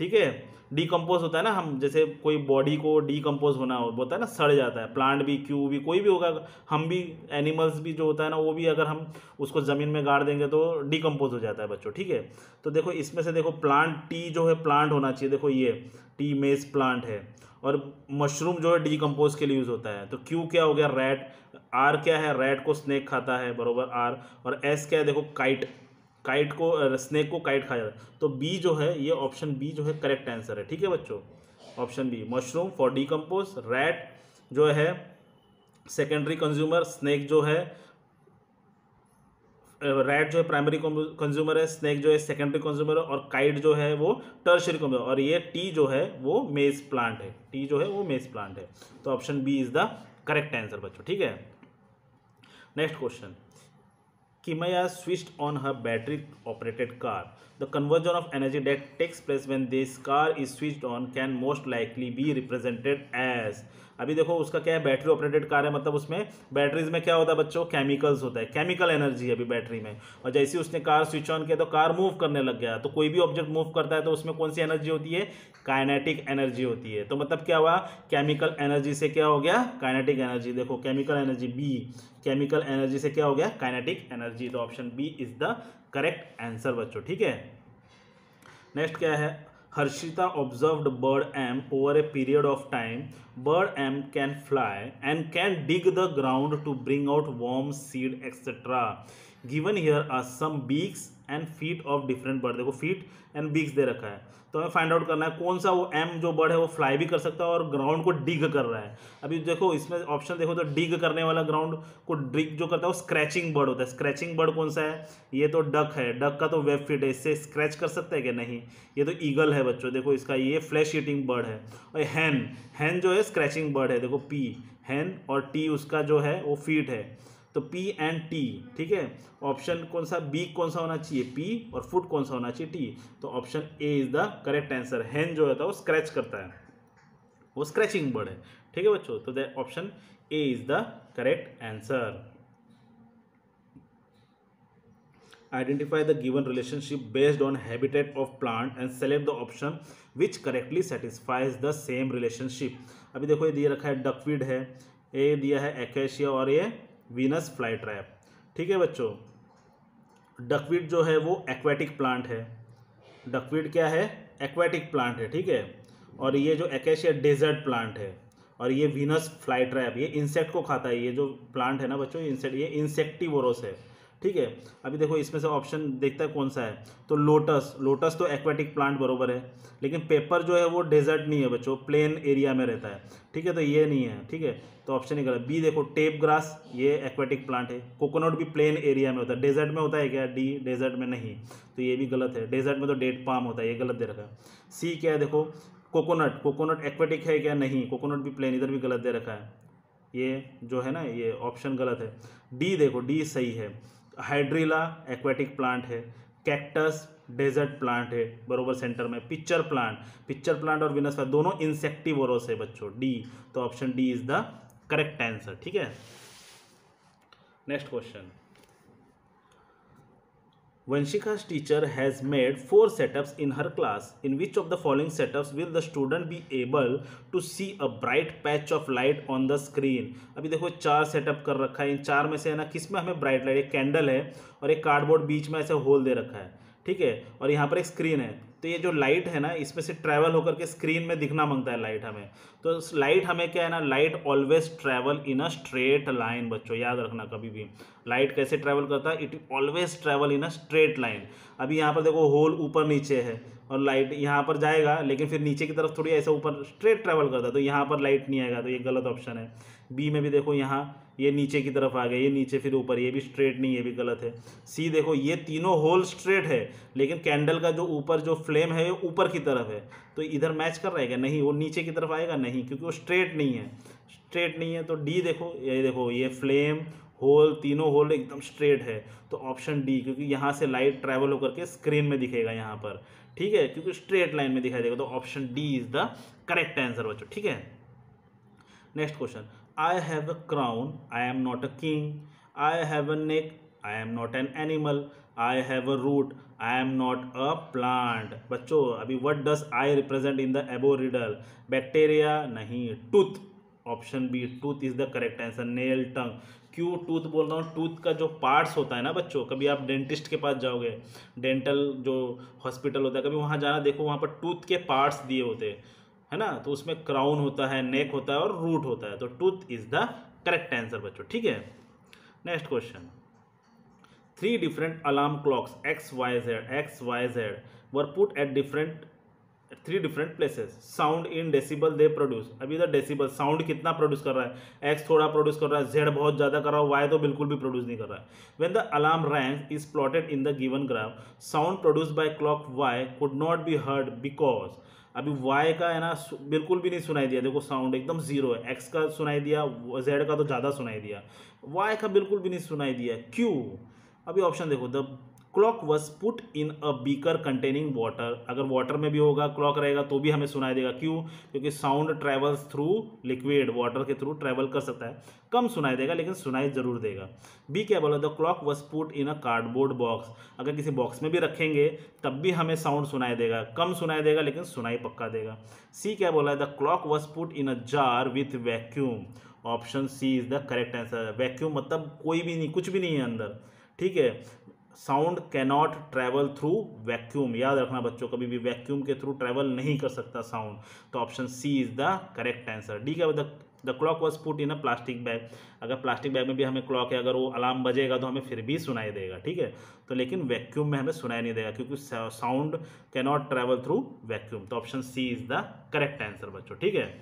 ठीक है। डीकम्पोज होता है ना, हम जैसे कोई बॉडी को डीकम्पोज होना होता है ना, सड़ जाता है, प्लांट भी, क्यू भी, कोई भी होगा, हम भी, एनिमल्स भी जो होता है ना, वो भी अगर हम उसको ज़मीन में गाड़ देंगे तो डीकम्पोज हो जाता है बच्चों, ठीक है। तो देखो इसमें से देखो प्लांट, टी जो है प्लांट होना चाहिए, देखो ये टी मेज प्लांट है, और मशरूम जो है डीकम्पोज के लिए यूज़ होता है। तो क्यू क्या हो गया, रैट, आर क्या है, रैट को स्नेक खाता है, बरोबर आर, और एस क्या है, देखो काइट, काइट को, स्नेक को काइट खाया जाता है। तो बी जो है, ये ऑप्शन बी जो है करेक्ट आंसर है, ठीक है बच्चों। Option B, mushroom for decompose, rat जो है सेकेंडरी कंज्यूमर, स्नेक जो है, रैट जो है प्राइमरी कंज्यूमर है, स्नेक जो है सेकेंडरी कंज्यूमर है, और काइट जो है वो टर्शियरी कंज्यूमर, और ये टी जो है वो मेज प्लांट है, टी जो है वो मेज प्लांट है। तो option B is the correct answer बच्चों, ठीक है। Next question, Kimaya switched on her battery-operated car. The conversion of energy that takes place when this car is switched on can most likely be represented as. अभी देखो उसका क्या है, battery operated car है, मतलब उसमें बैटरीज में क्या होता है बच्चों, केमिकल्स होता है, केमिकल एनर्जी है अभी बैटरी में, और जैसे ही उसने कार स्विच ऑन किया तो कार मूव करने लग गया। तो कोई भी ऑब्जेक्ट मूव करता है तो उसमें कौन सी एनर्जी होती है, काइनेटिक एनर्जी होती है। तो मतलब क्या हुआ, केमिकल एनर्जी से क्या हो गया, काइनेटिक एनर्जी। देखो chemical energy B, chemical energy से क्या हो गया, काइनेटिक एनर्जी। तो option B is the correct answer बच्चों, ठीक है। नेक्स्ट क्या है, Harshita observed bird M over a period of time. Bird M can fly and can dig the ground to bring out worm, seed etcetera. Given here are some beaks and feet of different bird. देखो feet and beaks दे रखा है, तो हमें find out करना है कौन सा वो एम जो बर्ड है वो फ्लाई भी कर सकता है और ग्राउंड को डिग कर रहा है। अभी देखो इसमें ऑप्शन देखो तो डिग करने वाला, ग्राउंड को डिग जो करता है वो स्क्रैचिंग बर्ड होता है। स्क्रैचिंग बर्ड कौन सा है, ये तो डक है, डक का तो वेब फीट है, इससे स्क्रैच कर सकता है क्या, नहीं। ये तो ईगल है बच्चों, देखो इसका ये फ्लैश ईटिंग बर्ड है। और हैन, हैन जो है स्क्रैचिंग बर्ड है, देखो पी हैन, और टी उसका जो है वो फीट है। तो पी एंड टी, ठीक है। ऑप्शन कौन सा, बी कौन सा होना चाहिए, पी, और फुट कौन सा होना चाहिए, टी। तो option A is the correct answer. हैन जो होता है वो स्क्रैच करता है, वो स्क्रैचिंग बर्ड है, ठीक है बच्चों। तो the option A is the correct answer. Identify the given relationship based on habitat of plant and select the option which correctly satisfies the same relationship. अभी देखो ये दिया रखा है डकवीड है, ये दिया है एकेशिया, और ये वीनस फ्लाई ट्रैप, ठीक है बच्चों। डकवीड जो है वो एक्वेटिक प्लांट है, डकवीड क्या है, एक्वेटिक प्लांट है, ठीक है। और ये जो एकेशिया डेजर्ट प्लांट है, और ये वीनस फ्लाई ट्रैप ये इंसेक्ट को खाता है। ये जो प्लांट है ना बच्चों, ये इंसेक्टिवोरस है, ठीक है। अभी देखो इसमें से ऑप्शन देखता है कौन सा है, तो लोटस, लोटस तो एक्वेटिक प्लांट बरोबर है, लेकिन पेपर जो है वो डेजर्ट नहीं है बच्चों, प्लेन एरिया में रहता है, ठीक है। तो ये नहीं है, ठीक है। तो ऑप्शन ही गलत। बी देखो टेप ग्रास, ये एक्वेटिक प्लांट है। कोकोनट भी प्लेन एरिया में होता है, डेजर्ट में होता है क्या, डी डेजर्ट में नहीं, तो ये भी गलत है। डेजर्ट में तो डेट पाम होता है, ये गलत दे रखा है। सी क्या है, देखो कोकोनट, कोकोनट एक्वेटिक है क्या, नहीं, कोकोनट भी प्लेन, इधर भी गलत दे रखा है, ये जो है ना ये ऑप्शन गलत है। डी देखो, डी सही है। हाइड्रिला एक्वेटिक प्लांट है, कैक्टस डेजर्ट प्लांट है, बरोबर सेंटर में। पिक्चर प्लांट, पिक्चर प्लांट और विनस प्लांट दोनों इंसेक्टिवोरस है बच्चों, डी। तो option D is the correct answer, ठीक है। Next question, Vanshika's teacher has made 4 setups in her class. In which of the following setups will the student be able to see a bright patch of light on the screen? अभी देखो 4 setup कर रखा है, इन 4 में से है ना किस में हमें ब्राइट लाइट, एक कैंडल है और एक कार्डबोर्ड बीच में ऐसे होल दे रखा है, ठीक है, और यहाँ पर एक स्क्रीन है। तो ये जो लाइट है ना इसमें से ट्रैवल होकर के स्क्रीन में दिखना मांगता है लाइट हमें। तो लाइट हमें क्या है ना, light always travel in a straight line बच्चों, याद रखना कभी भी। लाइट कैसे ट्रैवल करता है, it always travel in a straight line. अभी यहाँ पर देखो होल ऊपर नीचे है और लाइट यहाँ पर जाएगा लेकिन फिर नीचे की तरफ थोड़ी ऐसा ऊपर स्ट्रेट ट्रैवल करता है, तो यहाँ पर लाइट नहीं आएगा, तो ये गलत ऑप्शन है। बी में भी देखो यहाँ ये नीचे की तरफ आ गया, ये नीचे फिर ऊपर, ये भी स्ट्रेट नहीं, ये भी गलत है। सी देखो ये तीनों होल स्ट्रेट है लेकिन कैंडल का जो ऊपर जो फ्लेम है वो ऊपर की तरफ है, तो इधर मैच कर रहा है क्या, नहीं, वो नीचे की तरफ आएगा, नहीं, क्योंकि वो स्ट्रेट नहीं है, स्ट्रेट नहीं है। तो डी देखो ये फ्लेम होल तीनों होल एकदम स्ट्रेट है, तो ऑप्शन डी, क्योंकि यहाँ से लाइट ट्रैवल होकर के स्क्रीन में दिखेगा यहाँ पर, ठीक है, क्योंकि स्ट्रेट लाइन में दिखाई देगा। तो option D is the correct answer बच्चों, ठीक है। Next question, I have a crown, I am not a king. I have a neck, I am not an animal. I have a root, I am not a plant. बच्चों अभी what does I represent in the above riddle? Bacteria नहीं, tooth. Option B tooth is the correct answer. Nail, tongue. क्यों tooth बोल रहा हूँ? Tooth का जो parts होता है ना बच्चों, कभी आप डेंटिस्ट के पास जाओगे, डेंटल जो हॉस्पिटल होता है, कभी वहाँ जाना, देखो वहाँ पर टूथ के पार्ट्स दिए होते हैं, है ना, तो उसमें क्राउन होता है, नेक होता है और रूट होता है, तो tooth is the correct answer बच्चों, ठीक है। Next question, 3 different alarm clocks XYZ were put at 3 different places. Sound in decibel they produce. अभी इधर डेसिबल साउंड कितना प्रोड्यूस कर रहा है? X थोड़ा प्रोड्यूस कर रहा है, Z बहुत ज़्यादा कर रहा है, Y तो बिल्कुल भी प्रोड्यूस नहीं कर रहा है। When the alarm rang is plotted in the given graph, sound produced by clock Y could not be heard because अभी Y का है ना बिल्कुल भी नहीं सुनाई दिया, देखो साउंड एकदम जीरो है, X का सुनाई दिया, Z का तो ज़्यादा सुनाई दिया, Y का बिल्कुल भी नहीं सुनाई दिया, क्यों? अभी ऑप्शन देखो, the clock was put in a beaker containing water. अगर वाटर में भी होगा क्लॉक रहेगा तो भी हमें सुनाई देगा, क्यों? क्योंकि sound travels through liquid, water के थ्रू ट्रेवल कर सकता है, कम सुनाई देगा लेकिन सुनाई जरूर देगा। बी क्या बोला? The clock was put in a cardboard box. अगर किसी बॉक्स में भी रखेंगे तब भी हमें साउंड सुनाई देगा, कम सुनाई देगा लेकिन सुनाई पक्का देगा। सी क्या बोला? The clock was put in a jar with vacuum. Option C is the correct answer. Vacuum मतलब कोई भी नहीं, कुछ भी नहीं है अंदर, ठीक है। Sound cannot travel through vacuum, याद रखना बच्चों, कभी भी वैक्यूम के थ्रू ट्रैवल नहीं कर सकता साउंड, तो option C is the correct answer. D क्या? The clock was put in a plastic bag. अगर प्लास्टिक बैग में भी हमें क्लॉक है, अगर वो अलार्म बजेगा तो हमें फिर भी सुनाई देगा, ठीक है, तो लेकिन वैक्यूम में हमें सुनाई नहीं देगा क्योंकि sound cannot travel through vacuum, तो option C is the correct answer बच्चों, ठीक है।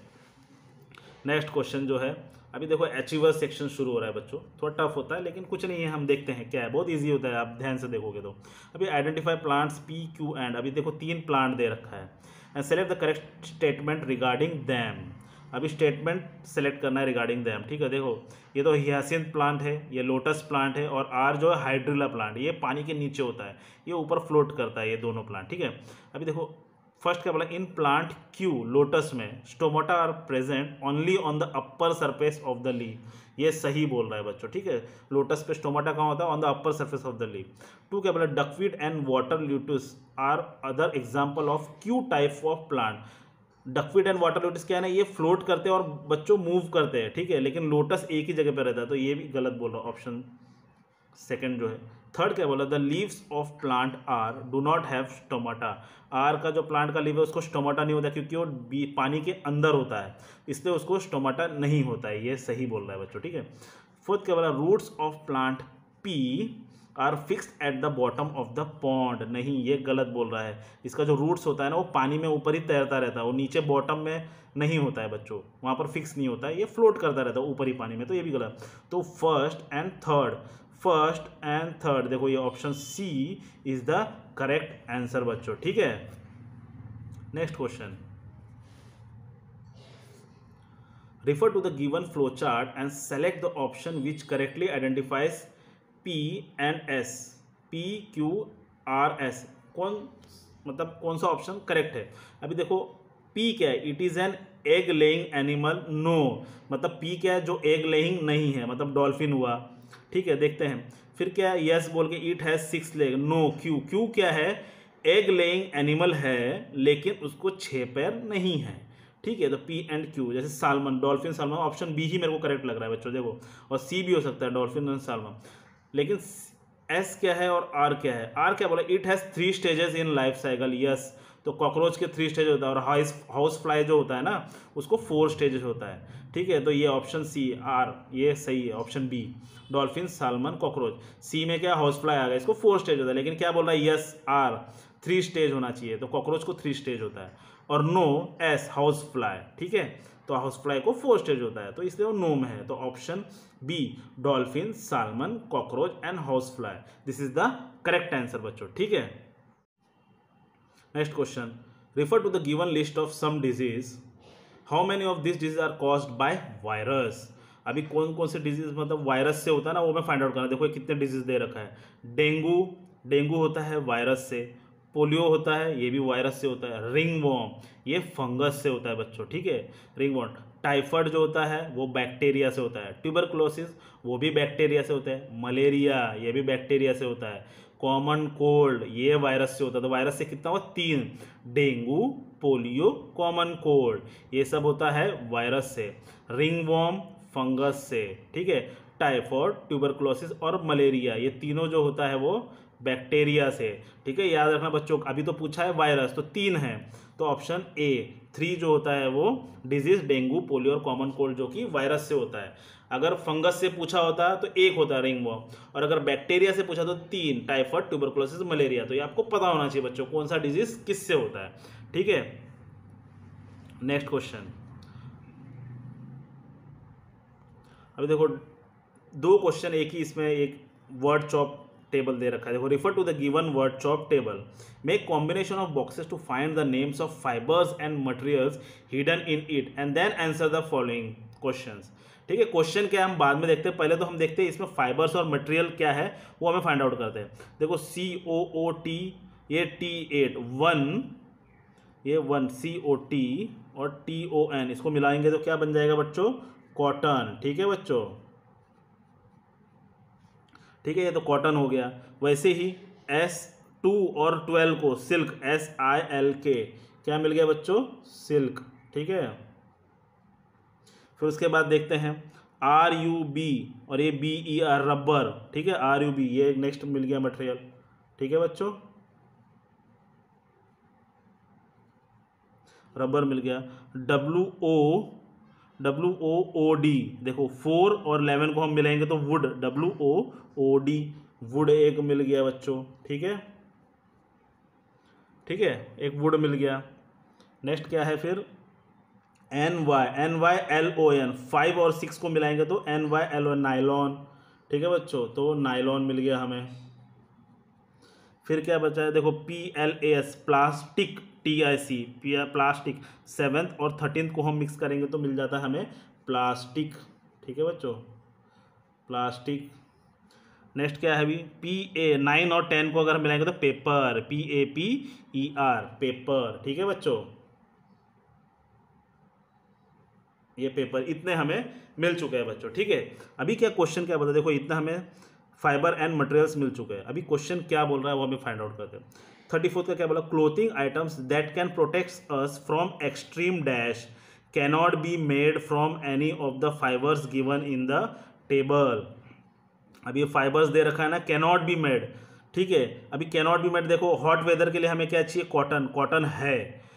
नेक्स्ट क्वेश्चन जो है, अभी देखो अचीवर सेक्शन शुरू हो रहा है बच्चों, थोड़ा टफ होता है लेकिन कुछ नहीं है, हम देखते हैं क्या है, बहुत इजी होता है, आप ध्यान से देखोगे तो। अभी identify plants P Q and, अभी देखो 3 प्लांट दे रखा है, and select the correct statement regarding them. अभी स्टेटमेंट सेलेक्ट करना है रिगार्डिंग दैम, ठीक है। देखो ये तो हियासिंथ प्लांट है, ये लोटस प्लांट है, और आर जो है हाइड्रिला प्लांट, ये पानी के नीचे होता है, ये ऊपर फ्लोट करता है, ये दोनों प्लांट, ठीक है। अभी देखो फर्स्ट क्या बोला? इन प्लांट क्यू लोटस में stomata are present only on the upper surface of the leaf, ये सही बोल रहा है बच्चों, ठीक है। लोटस पे स्टोमाटा कहाँ होता है? On the upper surface of the leaf. 2 क्या बोला? Duckweed and water lettuce are other example of Q type of plant. Duckweed and water lotus क्या है ना, ये फ्लोट करते हैं और बच्चों मूव करते हैं, ठीक है, लेकिन लोटस एक ही जगह पे रहता है, तो ये भी गलत बोल रहा हूँ, ऑप्शन सेकंड जो है। थर्ड क्या बोला? The leaves of plant R do not have stomata. R का जो प्लांट का लीव है उसको स्टोमाटा नहीं होता क्योंकि वो पानी के अंदर होता है, इसलिए उसको स्टोमाटा नहीं होता है, ये सही बोल रहा है बच्चों, ठीक है। फोर्थ क्या बोला? Roots of plant P are fixed at the bottom of the pond, नहीं, ये गलत बोल रहा है। इसका जो रूट्स होता है ना वो पानी में ऊपर ही तैरता रहता है, वो नीचे बॉटम में नहीं होता है बच्चों, वहाँ पर फिक्स नहीं होता है, ये फ्लोट करता रहता है ऊपर ही पानी में, तो ये भी गलत। तो फर्स्ट एंड थर्ड देखो, ये option C is the correct answer बच्चों, ठीक है। Next question, refer to the given flow chart and select the option which correctly identifies P and S, P Q R S, कौन सा option correct है? अभी देखो P क्या है? It is an egg laying animal, no, मतलब P क्या है? जो एग लेइंग नहीं है, मतलब डॉल्फिन हुआ, ठीक है, देखते हैं। फिर क्या है? यस बोल के it has 6 leg, no. Q क्या है? एग लेइंग एनिमल है लेकिन उसको 6 पैर नहीं है, ठीक है, तो पी एंड क्यू, जैसे salmon, dolphin, salmon, option B ही मेरे को करेक्ट लग रहा है बच्चों, देखो, और सी भी हो सकता है, डॉल्फिन एंड सालमन, लेकिन एस क्या है और आर क्या है? आर क्या बोला? It has 3 stages in life cycle, yes, तो कॉकरोच के 3 स्टेज होता है, और हाउस फ्लाई जो होता है ना उसको 4 स्टेजेस होता है, ठीक है, तो ये ऑप्शन सी आर ये सही है, option B dolphin, salmon, cockroach. C में क्या? हाउस फ्लाई आ गया, इसको 4 स्टेज होता है, लेकिन क्या बोल रहा है? यस आर 3 स्टेज होना चाहिए, तो कॉकरोच को 3 स्टेज होता है, और नो एस हाउस फ्लाई, ठीक है, तो हाउस फ्लाई को 4 स्टेज होता है, तो इसलिए वो नो में है, तो option B dolphin, salmon, cockroach and house fly, this is the correct answer बच्चों, ठीक है। Next question, refer to the given list of some disease, how many of this disease are caused by virus. अभी कौन कौन से disease मतलब virus से होता है ना, वो मैं फाइंड आउट करना। देखो कितने डिजीज दे रखा है, डेंगू होता है वायरस से, पोलियो होता है ये भी वायरस से होता है, रिंग वॉर्म ये फंगस से होता है बच्चों, ठीक है, रिंग वॉर्म। टाइफाइड जो होता है वो बैक्टीरिया से होता है, ट्यूबरकुलोसिस वो भी बैक्टीरिया से होता है, मलेरिया ये भी बैक्टीरिया से होता है, कॉमन कोल्ड ये वायरस से होता है, तो वायरस से कितना हुआ 3, डेंगू, पोलियो, कॉमन कोल्ड ये सब होता है वायरस से। रिंगवॉर्म फंगस से, ठीक है। टाइफॉइड, ट्यूबरकुलोसिस और मलेरिया ये तीनों जो होता है वो बैक्टीरिया से, ठीक है। याद रखना बच्चों, अभी तो पूछा है वायरस, तो 3 है, तो ऑप्शन ए 3 जो होता है वो डिजीज डेंगू, पोलियो और कॉमन कोल्ड जो कि वायरस से होता है। अगर फंगस से पूछा होता तो 1 होता है रिंगवॉर्म, और अगर बैक्टीरिया से पूछा तो 3 टाइफॉइड, ट्यूबरकुलोसिस, मलेरिया। तो ये आपको पता होना चाहिए बच्चों कौन सा डिजीज किससे होता है, ठीक है। नेक्स्ट क्वेश्चन, अभी देखो 2 क्वेश्चन एक ही इसमें एक वर्ड चॉप टेबल दे रखा है। देखो, refer to the given word chop table, make combination of boxes to find the names of fibres and materials hidden in it and then answer the following questions. ठीक है, question क्या हम बाद में देखते हैं, पहले तो हम देखते हैं इसमें फाइबर्स और मटेरियल क्या है वो हमें फाइंड आउट करते हैं। देखो COOT, ये T8 1, ये 1 COT और TON, इसको मिलाएंगे तो क्या बन जाएगा बच्चों, कॉटन। ठीक है बच्चों, ठीक है, ये तो कॉटन हो गया। वैसे ही S2 और 12 को सिल्क, SILK, क्या मिल गया बच्चों, सिल्क। ठीक है, फिर उसके बाद देखते हैं RUB और ये BER रबर। ठीक है, RUB ये नेक्स्ट मिल गया मटेरियल। ठीक है बच्चों, रबर मिल गया। WOOD, देखो 4 और 11 को हम मिलाएंगे तो वुड, WOOD, वुड एक मिल गया बच्चों। ठीक है, ठीक है, एक वुड मिल गया। नेक्स्ट क्या है फिर, NYLON, 5 और 6 को मिलाएंगे तो NYLON, नाइलॉन। ठीक है बच्चों, तो नाइलॉन मिल गया हमें। फिर क्या बचा है, देखो PLAS, plastic, TIC, plastic. 7th और 13th को हम मिक्स करेंगे तो मिल जाता है हमें प्लास्टिक। ठीक है बच्चों, प्लास्टिक। नेक्स्ट क्या है अभी, PA, 9 और 10 को अगर हम मिलाएंगे तो पेपर, PAPER, पेपर। ठीक है बच्चों, ये पेपर। इतने हमें मिल चुके हैं बच्चों। ठीक है, अभी क्या क्वेश्चन क्या बता, देखो इतना हमें फाइबर एंड मटेरियल्स मिल चुके हैं। अभी क्वेश्चन क्या बोल रहा है वो हमें फाइंड आउट करते हैं। 34 का क्या बोला, clothing items that can protect us from extreme dash cannot be made from any of the fibres given in the table. अभी ये फाइबर्स दे रखा है ना, कैनॉट बी मेड। ठीक है, अभी कैनॉट बी मेड, देखो हॉट वेदर के लिए हमें क्या चाहिए, कॉटन, कॉटन है।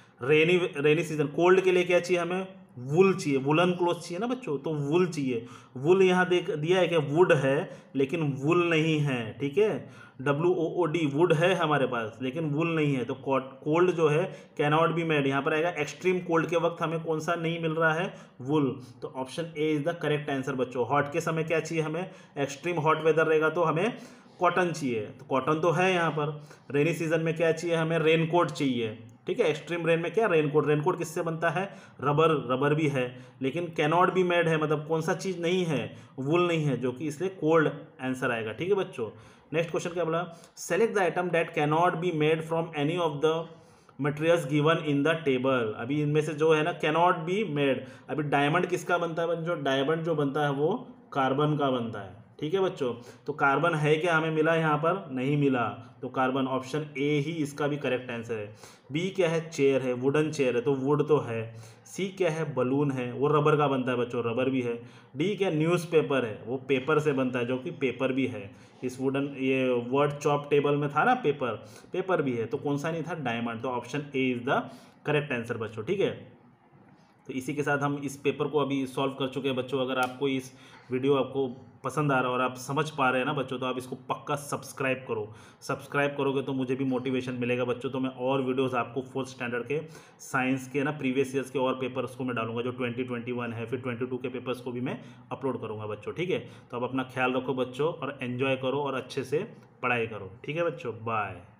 रेनी सीजन, कोल्ड के लिए क्या चाहिए हमें, वुल चाहिए, वुलन क्लोथ चाहिए ना बच्चों, तो वुल चाहिए। वुल यहाँ देख दिया है कि वुड है लेकिन वुल नहीं है। ठीक है, WOOD, वुड है हमारे पास लेकिन वुल नहीं है। तो कोल्ड जो है कैनॉट बी मेड, यहाँ पर आएगा एक्सट्रीम कोल्ड के वक्त हमें कौन सा नहीं मिल रहा है, वुल। तो option A is the correct answer बच्चों। हॉट के समय क्या चाहिए हमें, एक्सट्रीम हॉट वेदर रहेगा तो हमें कॉटन चाहिए, तो कॉटन तो है यहाँ पर। रेनी सीजन में क्या चाहिए हमें, रेनकोट चाहिए। ठीक है, एक्सट्रीम रेन में क्या, रेनकोट। रेनकोट किससे बनता है, रबर, रबर भी है लेकिन कैनॉट बी मेड है, मतलब कौन सा चीज़ नहीं है, वुल नहीं है, जो कि इसलिए कोल्ड आंसर आएगा। ठीक है बच्चों, नेक्स्ट क्वेश्चन क्या बोला, select the item that cannot be made from any of the materials given in the table. अभी इनमें से जो है ना कैनॉट बी मेड, अभी डायमंड किसका बनता है बच्चों, डायमंड जो बनता है वो कार्बन का बनता है। ठीक है बच्चों, तो कार्बन है क्या हमें मिला, यहाँ पर नहीं मिला, तो कार्बन ऑप्शन ए ही इसका भी करेक्ट आंसर है। बी क्या है, चेयर है, वुडन चेयर है, तो वुड तो है। सी क्या है, बलून है, वो रबर का बनता है बच्चों, रबर भी है। डी क्या, न्यूज़पेपर है, वो पेपर से बनता है, जो कि पेपर भी है। इस वुडन, ये वर्ड चॉप टेबल में था ना पेपर, पेपर भी है, तो कौन सा नहीं था, डायमंड। तो option A is the correct answer बच्चों। ठीक है, तो इसी के साथ हम इस पेपर को अभी सॉल्व कर चुके हैं बच्चों। अगर आपको इस वीडियो आपको पसंद आ रहा है और आप समझ पा रहे हैं ना बच्चों, तो आप इसको पक्का सब्सक्राइब करो। सब्सक्राइब करोगे तो मुझे भी मोटिवेशन मिलेगा बच्चों, तो मैं और वीडियोस आपको 4th स्टैंडर्ड के साइंस के ना प्रीवियस ईयर्स के और पेपर्स को मैं डालूंगा, जो 2021 है, फिर 22 के पेपर्स को भी मैं अपलोड करूँगा बच्चों। ठीक है, तो आप अपना ख्याल रखो बच्चों और एन्जॉय करो और अच्छे से पढ़ाई करो। ठीक है बच्चों, बाय।